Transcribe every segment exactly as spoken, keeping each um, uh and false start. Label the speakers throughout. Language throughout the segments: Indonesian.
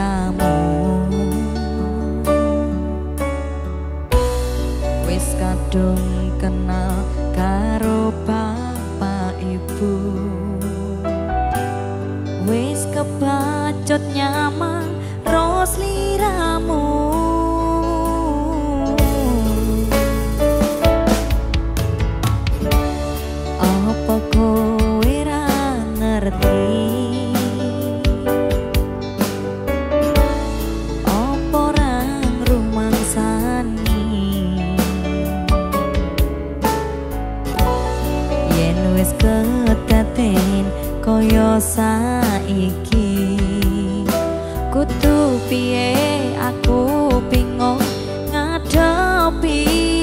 Speaker 1: sliramu. Wis kadung kenal karo bapak ibu, wis kebacut nyaman ro sliramu. Apa kowe ra ngerti apa orang rumangsani yen wis kedaden kaya saiki? Kudu piye aku bingung ngadepi.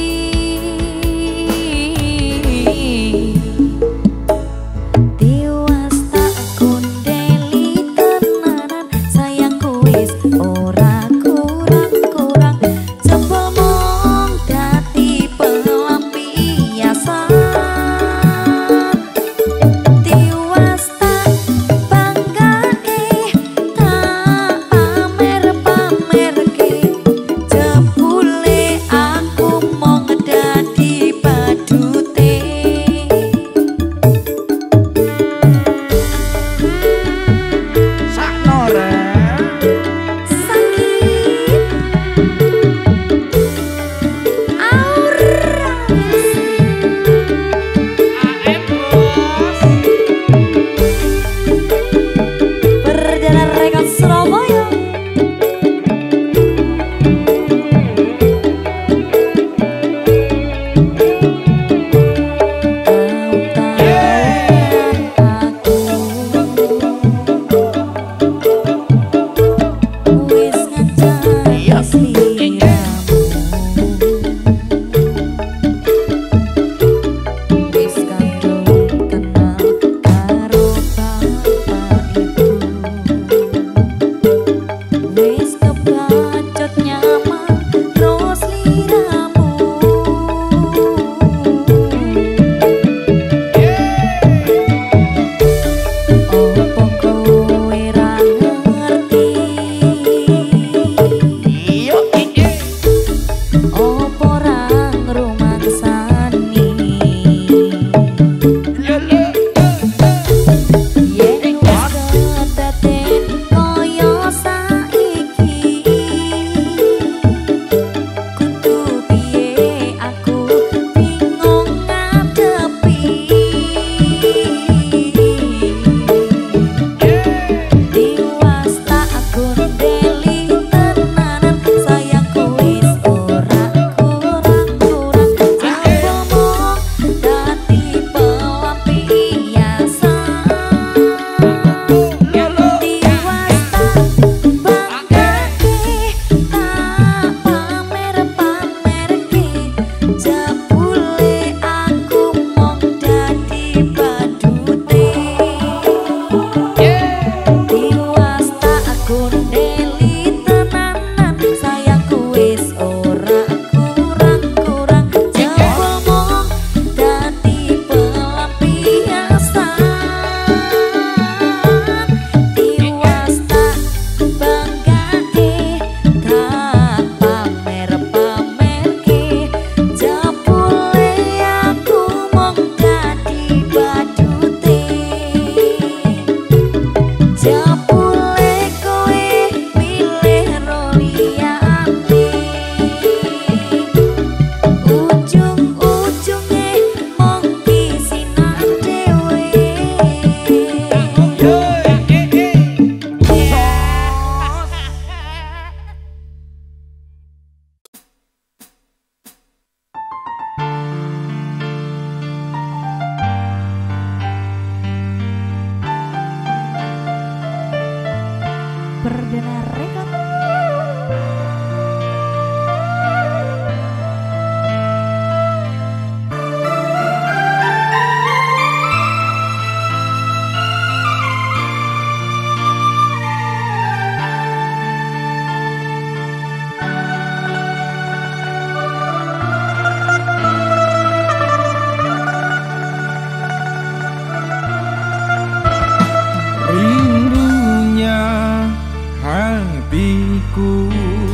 Speaker 2: hatiku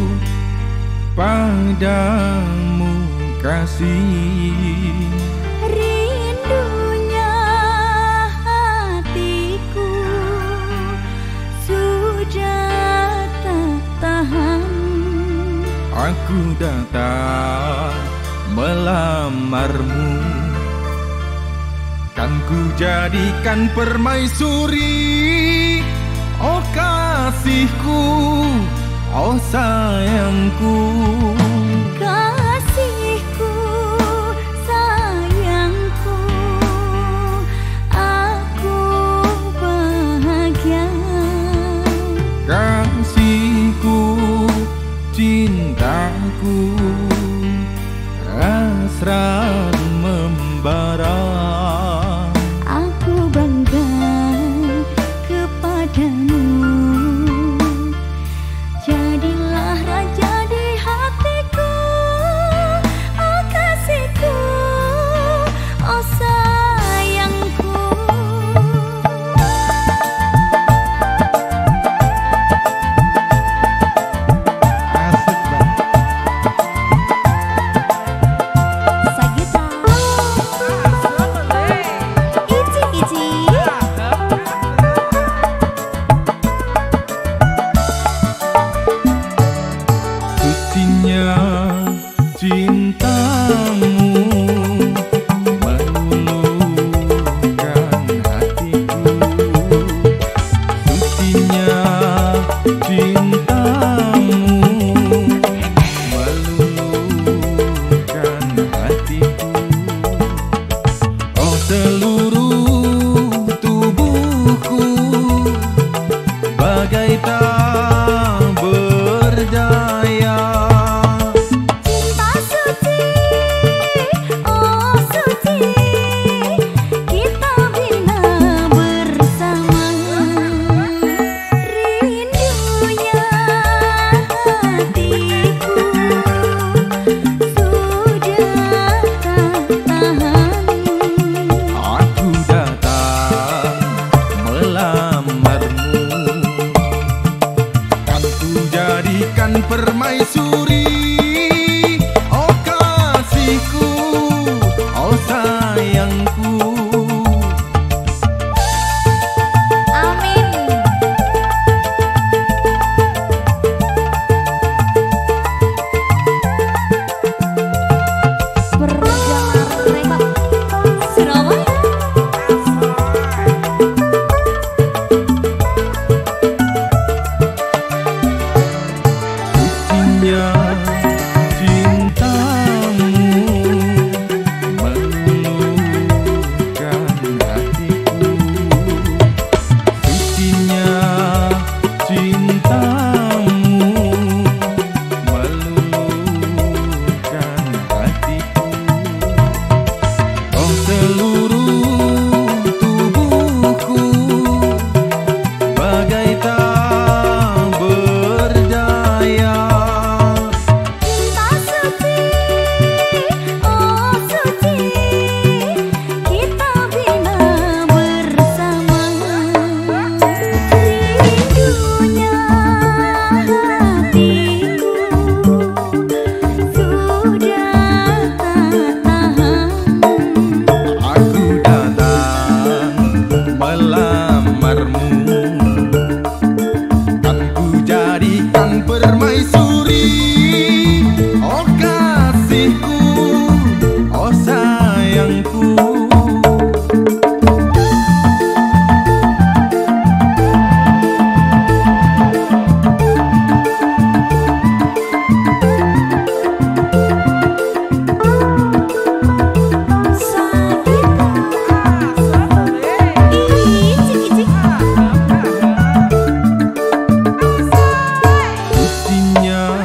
Speaker 2: padamu kasih.
Speaker 1: Rindunya hatiku sudah tak tahan.
Speaker 2: Aku datang melamarmu, kan ku jadikan permaisuri. Oh kasihku, oh sayangku,
Speaker 1: kasihku, sayangku, aku bahagia.
Speaker 2: kasihku, cintaku, hasrat membara.
Speaker 1: Aku bangga kepadamu, jadilah raja di hatiku. Oh kasihku, oh sayangku.
Speaker 2: Asik banget.
Speaker 1: Sagita Ici Ici
Speaker 2: Sucinya cintamu meluluhkan hatiku. Sucinya cintamu meluluhkan hatiku. Oh seluruh tubuhku bagai tak berdaya.
Speaker 1: cinta suci, oh suci, kita bina bersama. Rindunya hatiku sudah tak tahan.
Speaker 2: Aku datang melamarmu, kan ku jadikan permaisuri. Oh kasihku, oh sayangku,
Speaker 1: Amin. Berjalan rema Surabaya.
Speaker 2: sucinya cintamu meluluhkan hatiku. Sucinya cintamu meluluhkan hatiku. Oh seluruh tubuhku bagai tak berdaya.
Speaker 1: Cinta suci, oh suci, kita bina bersama. Rindunya hatiku sudah tak tahan.
Speaker 2: Aku datang melamarmu, kan ku jadikan permaisuri. Oh kasihku, oh sayangku,
Speaker 1: Sagita Ici Ici
Speaker 2: sucinya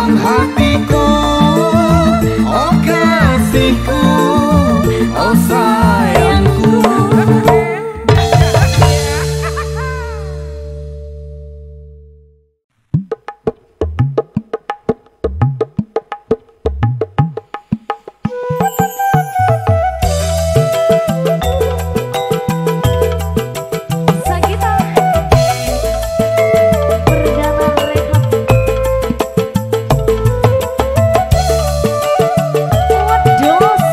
Speaker 2: dalam hatiku. Oh kasihku, oh sayangku.
Speaker 1: Sagita Perdana Rehab Wados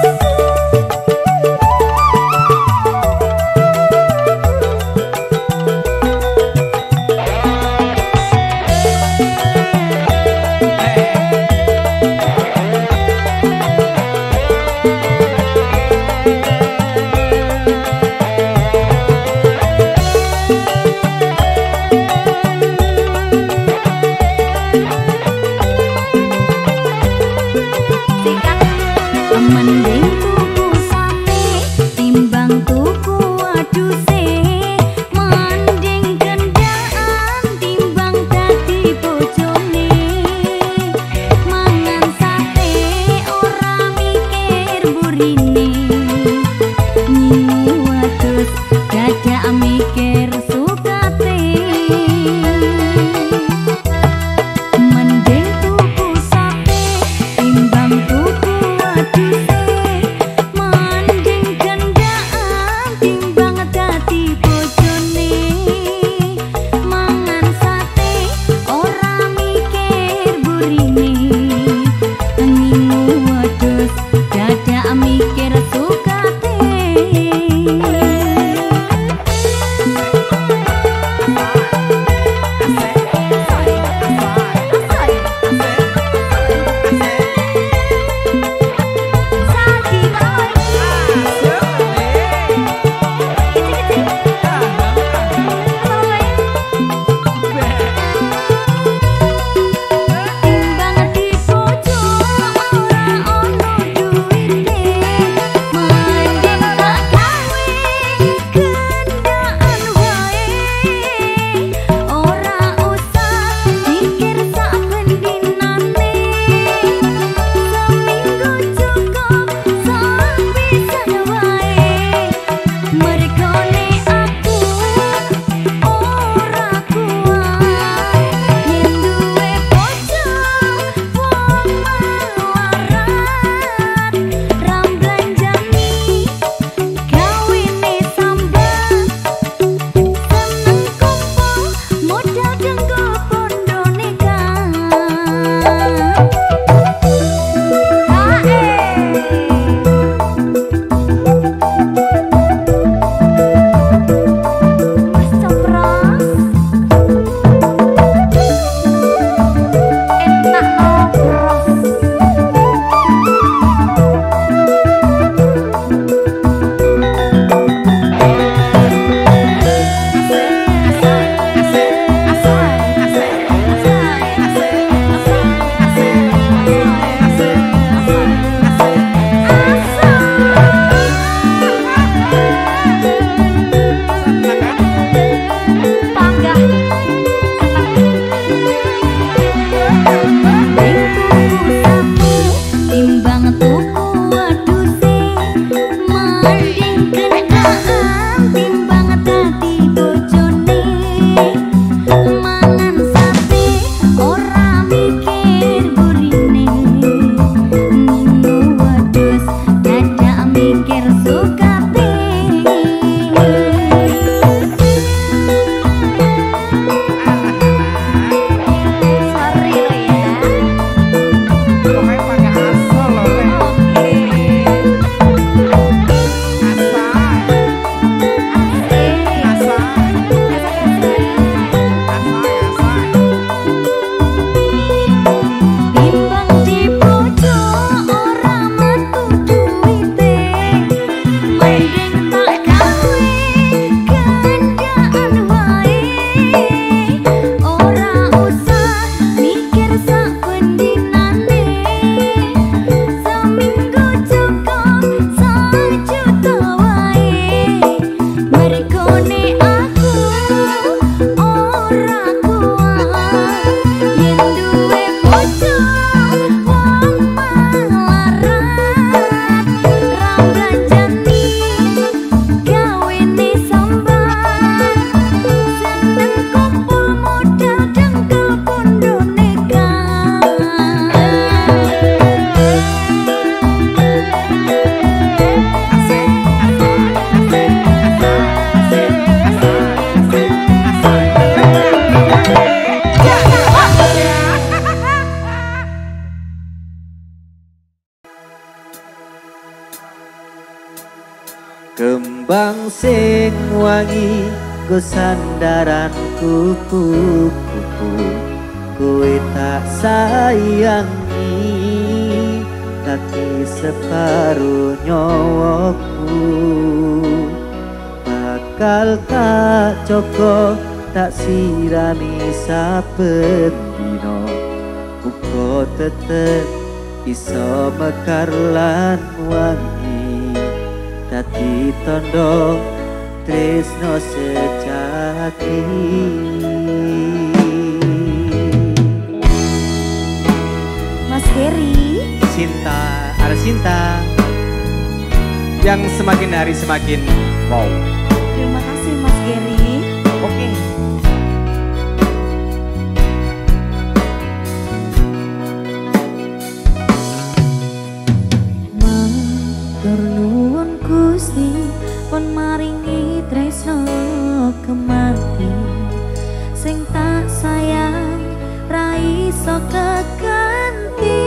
Speaker 1: mending tuku sate timbang tuku aduse, mending kendaan timbang dadi bojone. Mangan sate ora mikir burine, nyimu wadus dadak mikir sukate. Mending tuku sate timbang tuku aduse, mending kendaan timbang dadi bojone. Mangan sate ora mikir burine, nyimu wedhus dadak mikir sukate. Timbang
Speaker 3: Kembang sing wangi go sandaran kupu-kupu, kowe tak sayangi tapi separuh nyawaku. Bakal tak coko tak sirami saben dino, uga tetep iso mekar lan wangi dadi tondo tresno sejati.
Speaker 1: Mas Geri,
Speaker 2: Cinta, ada cinta yang semakin hari semakin wow.
Speaker 1: terima kasih Mas Geri.
Speaker 2: Oke.
Speaker 1: Matur nuwun Gusti pun maringi tresno kemati, sing tak sayang ra iso keganti.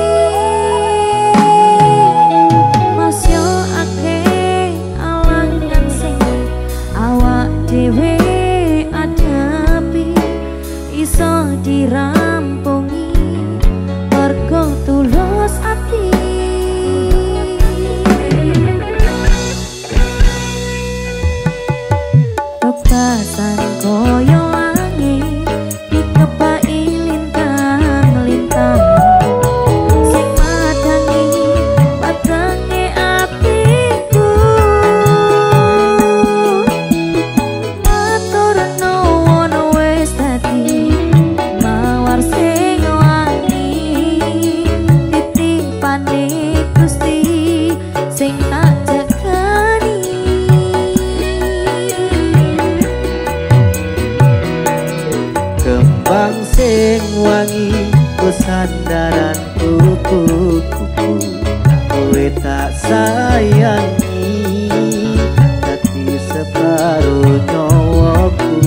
Speaker 1: Mas yo akeh alangan sing awak dhewe adapi, iso dirampungi mergo tulus ati. Bebasan koyo angin dikepai lintang-lintang, sing madangi wetenge atiku. Matur nuwun wis dadi mawar sing wangi, titipane Gusti sing tak jagani.
Speaker 3: Kembang sing wangi go sandaran kupu-kupu, kowe tak sayangi dadi separuh nyawaku.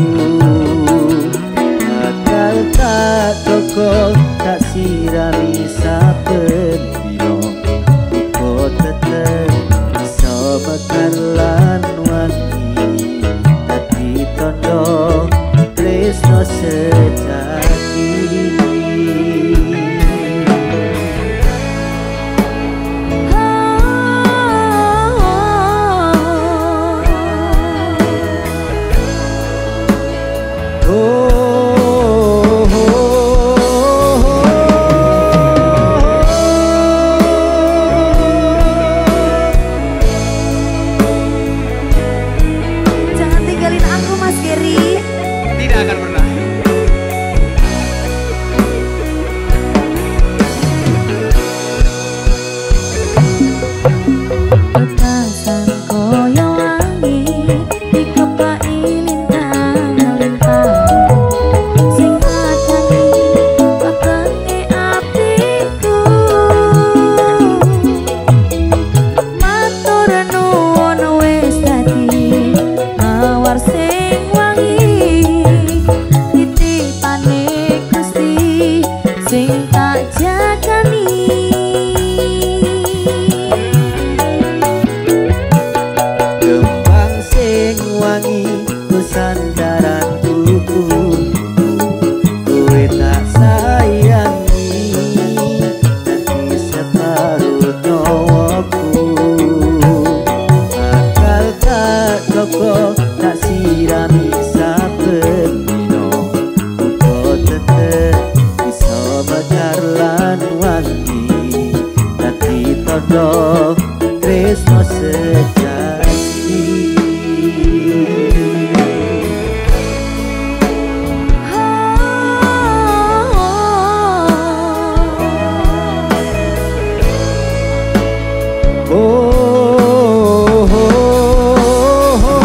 Speaker 3: Bakal tak coko tak sirami saben dino, uga tetep iso mekar lan wangi dadi tondo tresno sejati.
Speaker 1: Jangan tinggalin aku Mas Geri.
Speaker 2: Tidak akan pernah.
Speaker 1: Bebasan koyo angin dikepai lintang-lintang, sing madangi wetenge atiku. Matur nuwun wis dadi mawar sing wangi, titipane Gusti sing tak jagani.
Speaker 3: Kembang sing wangi go sandaran kupu-kupu, kowe tak sayangi dadi separuh nyawaku. Bakal tak coko tak sirami saben dino, uga tetep iso mekar lan wangi dadi tondo tresno sejati. Oh, oh, oh, oh.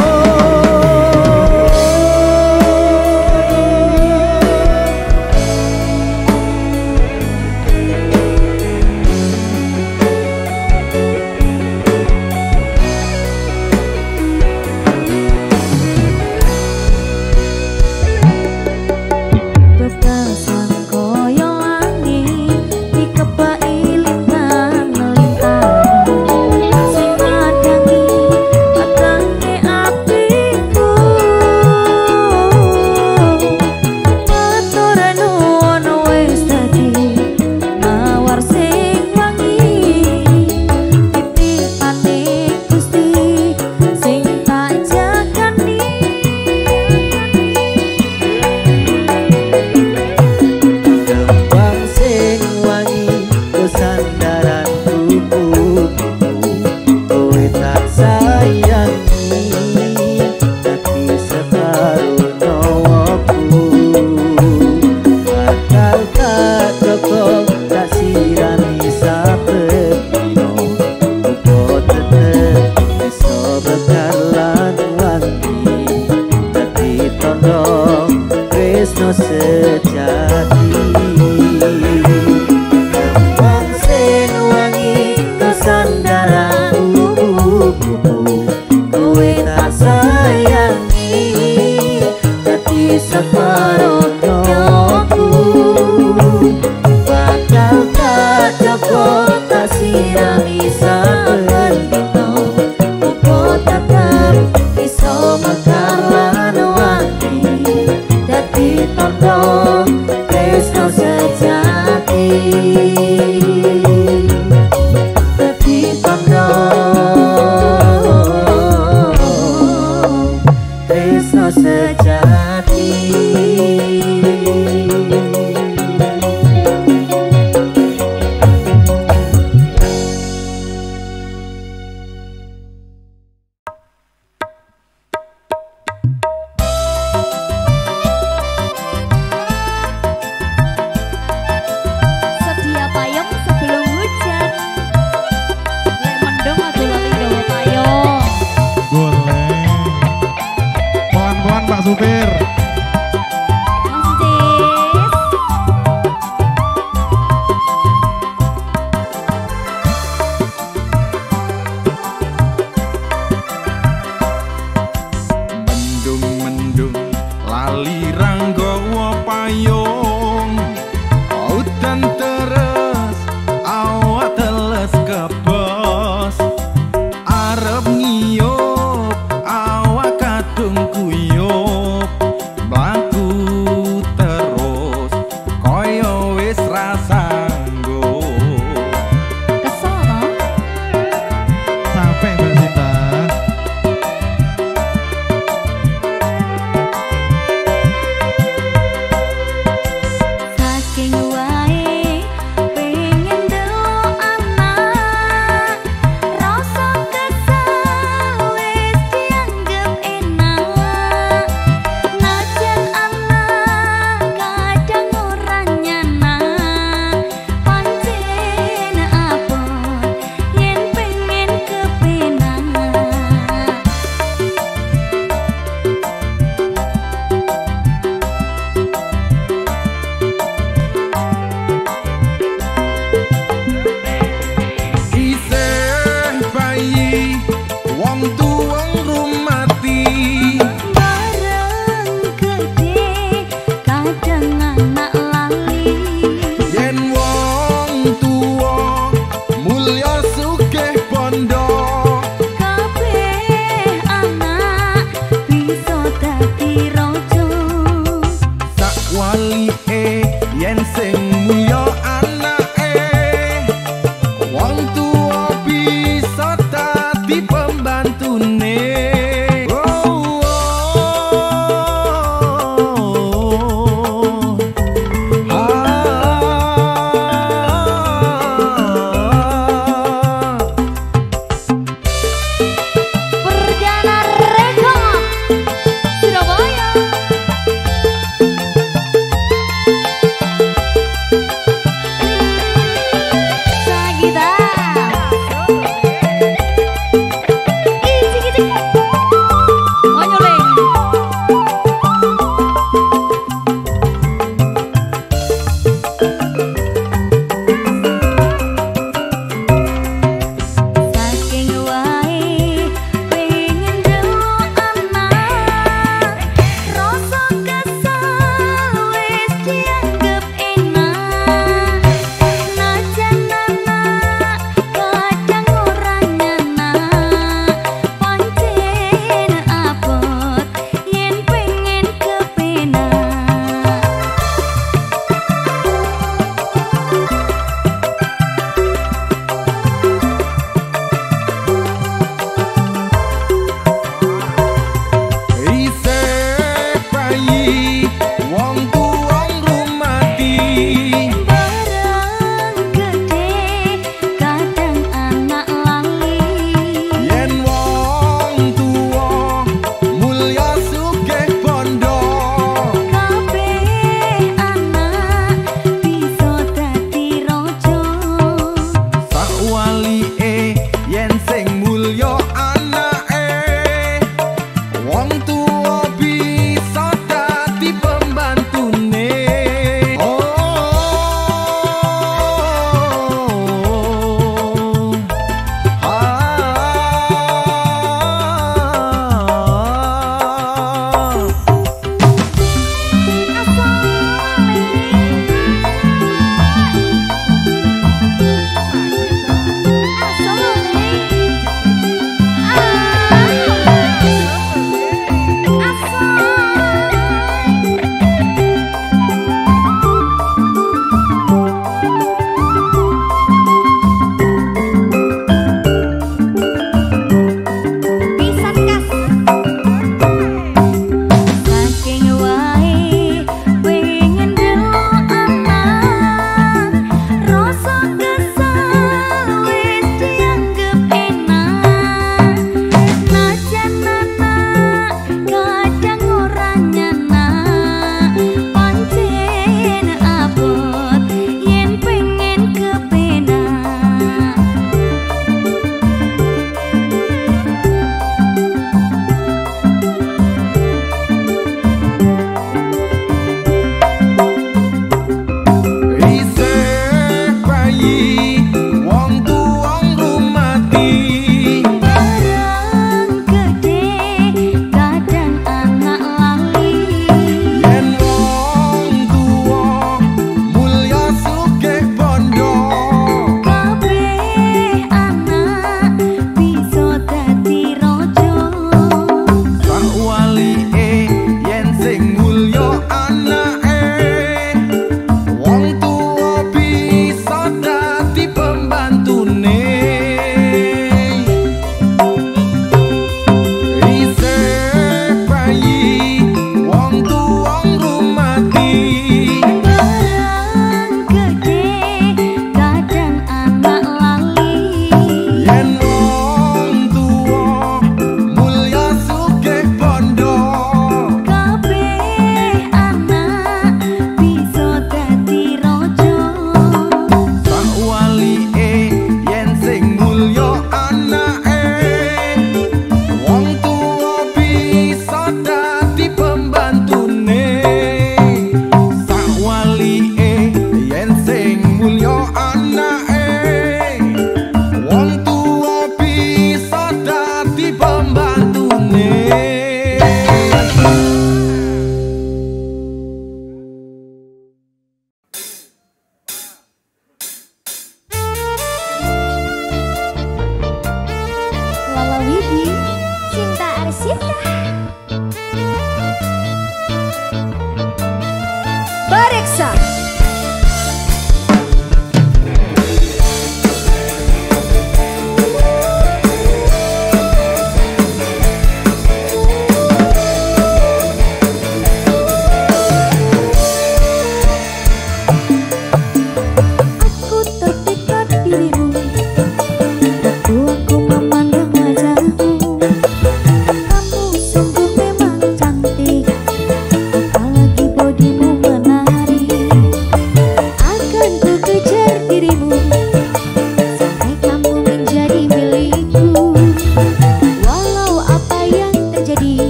Speaker 1: Waktu aku memandang wajahmu,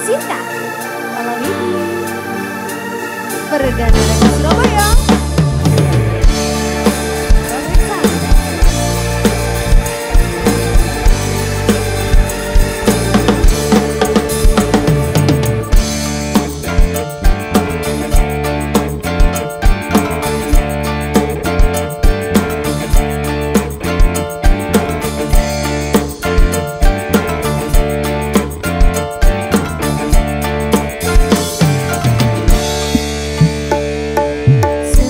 Speaker 1: Arasinta. Malam ini perdana dari Surabaya. Surabaya.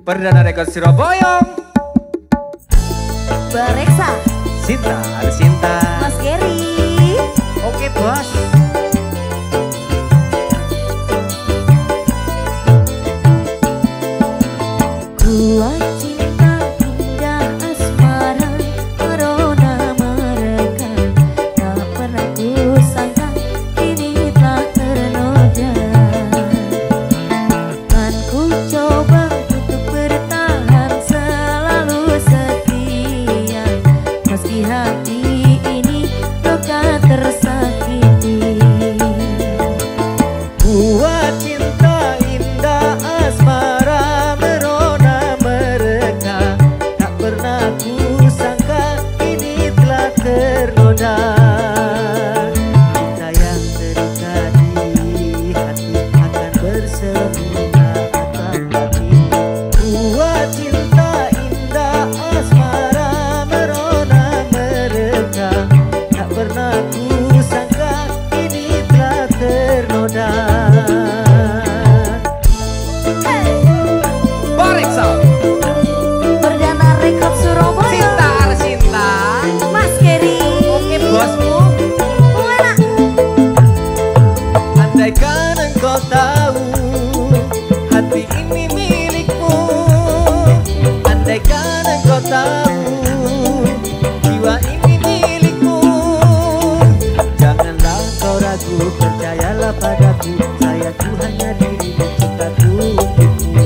Speaker 2: Perdana Rekod Surabaya.
Speaker 1: Bareksa,
Speaker 2: Sinta, ada Sinta.
Speaker 1: Mas Geri.
Speaker 2: Oke bos.
Speaker 1: Kuat cinta indah asmara merona mereka, tak pernah kusangka ini telah ternoda. Kan ku coba untuk bertahan selalu setia, meski hati ini luka tersakiti.
Speaker 3: Buat cinta indah asmara merona mereka, tak pernah ku sangka ini telah ternoda. Cinta yang terikat di hati akan bersembunyi atap hati. Buat cinta indah asmara merona mereka, tak pernah ku sangka ini telah ternoda.
Speaker 2: Bareksa.
Speaker 1: Perdana Rekod Surabaya.
Speaker 2: Sinta, ada Sinta.
Speaker 1: Mas Geri.
Speaker 2: Oke bosmu.
Speaker 1: Mana?
Speaker 3: Andaikan engkau tahu hati ini milikmu, andaikan engkau tahu jiwa ini milikmu, janganlah kau ragu, percayalah padaku, sayangku hanya dirimu, cintaku untukmu.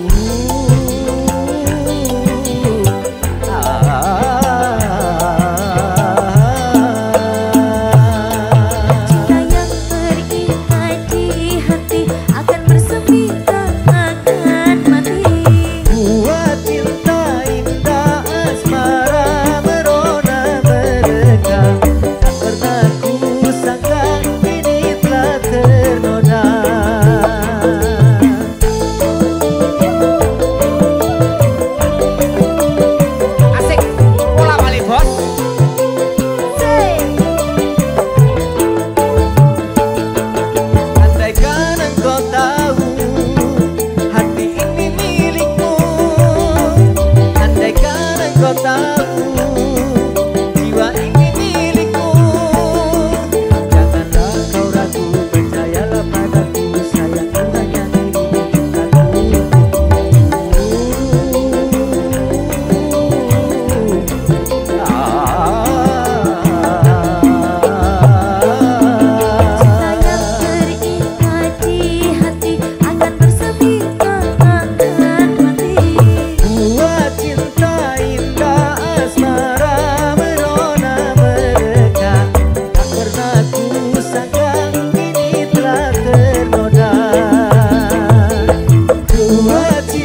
Speaker 1: Cinta yang terikat di hati akan bersemi takkan mati.
Speaker 3: Buat cinta indah asmara merona mereka, tak pernah ku sangka ini telah ternoda.
Speaker 2: Asik. Bola balik bos.
Speaker 3: Andaikan engkau tahu hati ini milikmu, andaikan engkau tahu jiwa ini milikmu, janganlah kau ragu, percayalah padaku, sayangku hanya dirimu, cintaku untukmu.
Speaker 1: Cinta yang terikat di hati akan bersemi takkan mati.
Speaker 3: Buat cinta indah asmara merona mereka, tak pernah ku sangka ini telah ternoda. Buat